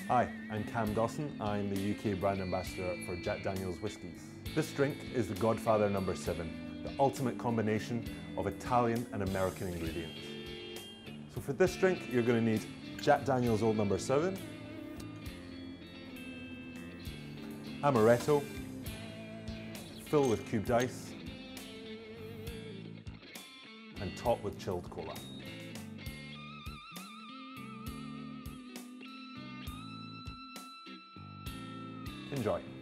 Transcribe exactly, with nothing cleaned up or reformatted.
Hi, I'm Cam Dawson. I'm the U K brand ambassador for Jack Daniel's whiskies. This drink is the Godfather number seven, the ultimate combination of Italian and American ingredients. So for this drink, you're going to need Jack Daniel's Old number seven, amaretto, fill with cubed ice, and top with chilled cola. Enjoy.